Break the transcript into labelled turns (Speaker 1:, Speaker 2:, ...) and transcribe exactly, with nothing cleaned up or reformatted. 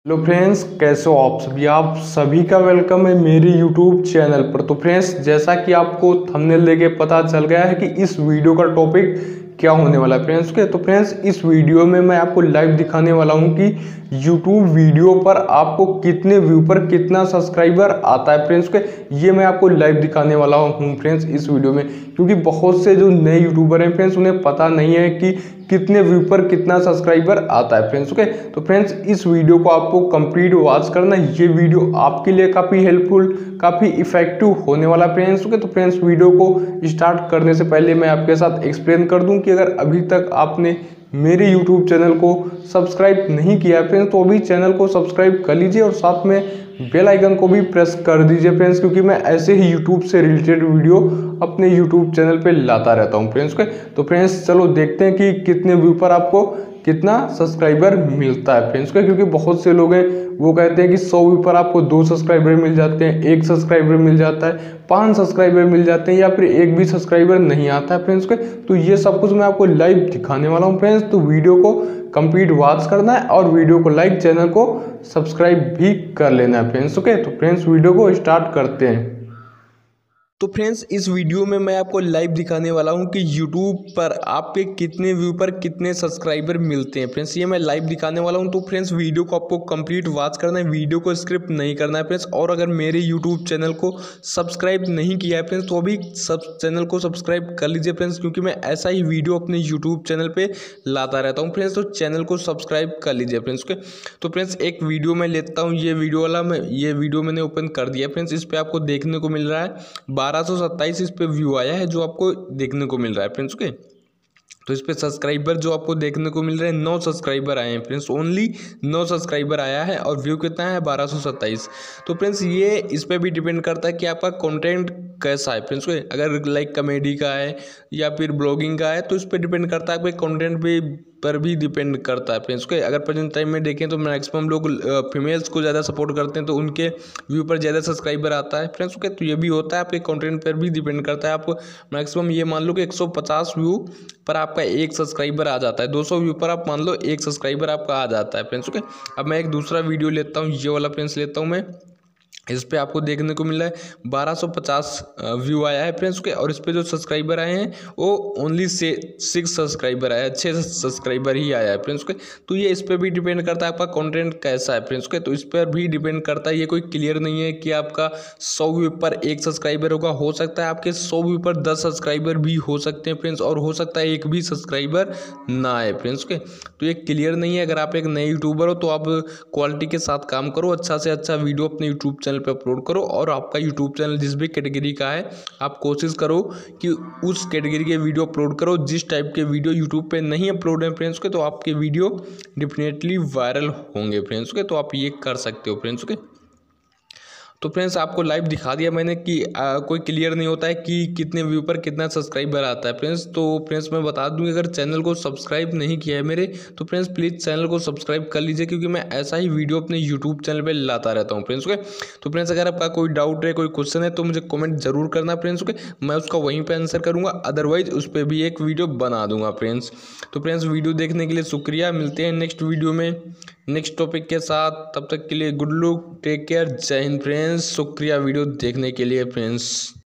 Speaker 1: Hello friends, कैसे हो आप सभी। आप सभी का वेलकम है मेरे यूट्यूब चैनल पर। तो फ्रेंड्स, जैसा कि आपको थंबनेल देके पता चल गया है कि इस वीडियो का टॉपिक क्या होने वाला है फ्रेंड्स के। तो फ्रेंड्स, इस वीडियो में मैं आपको लाइव दिखाने वाला हूं कि यूट्यूब वीडियो पर आपको कितने व्यू पर कितना सब्सक्राइबर आता है फ्रेंड्स के। ये मैं आपको लाइव दिखाने वाला हूं फ्रेंड्स इस वीडियो में, क्योंकि बहुत से जो नए यूट्यूबर हैं फ्रेंड्स, उन्हें पता नहीं है कि कितने व्यू पर कितना सब्सक्राइबर आता है फ्रेंड्स। ओके, तो फ्रेंड्स, इस वीडियो को आपको कंप्लीट वॉच करना है। ये वीडियो आपके लिए काफ़ी हेल्पफुल, काफ़ी इफेक्टिव होने वाला फ्रेंड्स। ओके, तो फ्रेंड्स, वीडियो को स्टार्ट करने से पहले मैं आपके साथ एक्सप्लेन कर दूं कि अगर अभी तक आपने मेरे यूट्यूब चैनल को सब्सक्राइब नहीं किया है फ्रेंड्स, तो अभी चैनल को सब्सक्राइब कर लीजिए और साथ में बेल आइकन को भी प्रेस कर दीजिए फ्रेंड्स, क्योंकि मैं ऐसे ही यूट्यूब से रिलेटेड वीडियो अपने यूट्यूब चैनल पे लाता रहता हूं फ्रेंड्स के। तो फ्रेंड्स, चलो देखते हैं कि कितने व्यू पर आपको कितना सब्सक्राइबर मिलता है फ्रेंड्स के। क्योंकि बहुत से लोग हैं वो कहते हैं कि सौ व्यू पर आपको दो सब्सक्राइबर मिल जाते हैं, एक सब्सक्राइबर मिल जाता है, पांच सब्सक्राइबर मिल जाते हैं, या फिर एक भी सब्सक्राइबर नहीं आता है फ्रेंड्स के। तो ये सब कुछ मैं आपको लाइव दिखाने वाला हूँ फ्रेंड्स। तो वीडियो को कंप्लीट वॉच करना है और वीडियो को लाइक, चैनल को सब्सक्राइब भी कर लेना है फ्रेंड्स। ओके, तो फ्रेंड्स, वीडियो को स्टार्ट करते हैं। तो फ्रेंड्स, इस वीडियो में मैं आपको लाइव दिखाने वाला हूं कि यूट्यूब पर आपके कितने व्यू पर कितने सब्सक्राइबर मिलते हैं फ्रेंड्स। ये मैं लाइव दिखाने वाला हूं। तो फ्रेंड्स, वीडियो को आपको कंप्लीट वॉच करना है, वीडियो को स्क्रिप्ट नहीं करना है फ्रेंड्स। और अगर मेरे यूट्यूब चैनल को सब्सक्राइब नहीं किया है फ्रेंड्स, तो अभी सब चैनल को सब्सक्राइब कर लीजिए फ्रेंड्स, क्योंकि मैं ऐसा ही वीडियो अपने यूट्यूब चैनल पर लाता रहता हूँ फ्रेंड्स। तो चैनल को सब्सक्राइब कर लीजिए फ्रेंड्स के। तो फ्रेंड्स, एक वीडियो मैं लेता हूँ, ये वीडियो वाला मैं ये वीडियो मैंने ओपन कर दिया फ्रेंड्स। इस पर आपको देखने को मिल रहा है बारह सौ सत्ताईस इस पे व्यू आया है, जो आपको देखने को मिल रहा है फ्रेंड्स। ओके, तो इस पे सब्सक्राइबर जो आपको देखने को मिल रहे हैं, नौ सब्सक्राइबर आए हैं फ्रेंड्स, ओनली नौ सब्सक्राइबर आया है और व्यू कितना है, बारह सौ सत्ताईस। तो फ्रेंड्स, ये इस पे भी डिपेंड करता है कि आपका कंटेंट कैसा है फ्रेंड्स। अगर लाइक कॉमेडी का है या फिर ब्लॉगिंग का है, तो इस पे डिपेंड करता है, आपके कंटेंट पे पर भी डिपेंड करता है फ्रेंड्स। के अगर प्रेजेंट टाइम में देखें तो मैक्सिमम लोग फीमेल्स को ज़्यादा सपोर्ट करते हैं, तो उनके व्यू पर ज़्यादा सब्सक्राइबर आता है फ्रेंड्स। ओके, तो ये भी होता है, आपके कंटेंट पर भी डिपेंड करता है। आप मैक्सिमम ये मान लो कि एक सौ पचास व्यू पर आपका एक सब्सक्राइबर आ जाता है, दो सौ व्यू पर आप मान लो एक सब्सक्राइबर आपका आ जाता है फ्रेंड्स। ओके, अब मैं एक दूसरा वीडियो लेता हूँ, ये वाला फ्रेंड्स लेता हूँ मैं। इस पे आपको देखने को मिल रहा है बारह सौ पचास व्यू आया है फ्रेंड्स के, और इस पे जो सब्सक्राइबर आए हैं वो ओनली से सिक्स सब्सक्राइबर आया है, छः सब्सक्राइबर ही आया है फ्रेंड्स के। तो ये इस पे भी डिपेंड करता है आपका कंटेंट कैसा है फ्रेंड्स के। तो इस पर भी डिपेंड करता है, ये कोई क्लियर नहीं है कि आपका सौ व्यू पर एक सब्सक्राइबर होगा। हो सकता है आपके सौ व्यू पर दस सब्सक्राइबर भी हो सकते हैं फ्रेंड्स, और हो सकता है एक भी सब्सक्राइबर ना आए फ्रेंड्स के। तो ये क्लियर नहीं है। अगर आप एक नए यूट्यूबर हो तो आप क्वालिटी के साथ काम करो, अच्छा से अच्छा वीडियो अपने यूट्यूब चैनल पे अपलोड करो, और आपका यूट्यूब चैनल जिस भी कैटेगरी का है, आप कोशिश करो कि उस कैटेगरी के वीडियो अपलोड करो। जिस टाइप के वीडियो यूट्यूब पे नहीं अपलोड है फ्रेंड्स के, तो आपके वीडियो डेफिनेटली वायरल होंगे फ्रेंड्स के। तो आप ये कर सकते हो फ्रेंड्स के। तो फ्रेंड्स, आपको लाइव दिखा दिया मैंने कि आ, कोई क्लियर नहीं होता है कि कितने व्यू पर कितना सब्सक्राइबर आता है फ्रेंड्स। तो फ्रेंड्स, मैं बता दूं, अगर चैनल को सब्सक्राइब नहीं किया है मेरे, तो फ्रेंड्स प्लीज़ चैनल को सब्सक्राइब कर लीजिए, क्योंकि मैं ऐसा ही वीडियो अपने यूट्यूब चैनल पर लाता रहता हूँ फ्रेंड्स। ओके, तो फ्रेंड्स, अगर आपका कोई डाउट है, कोई क्वेश्चन है, तो मुझे कॉमेंट जरूर करना फ्रेंड्स। ओके, मैं उसका वहीं पर आंसर करूँगा, अदरवाइज उस पर भी एक वीडियो बना दूंगा फ्रेंड्स। तो फ्रेंड्स, वीडियो देखने के लिए शुक्रिया। मिलते हैं नेक्स्ट वीडियो में नेक्स्ट टॉपिक के साथ। तब तक के लिए गुड लुक, टेक केयर, जय हिंद फ्रेंड्स। शुक्रिया वीडियो देखने के लिए फ्रेंड्स।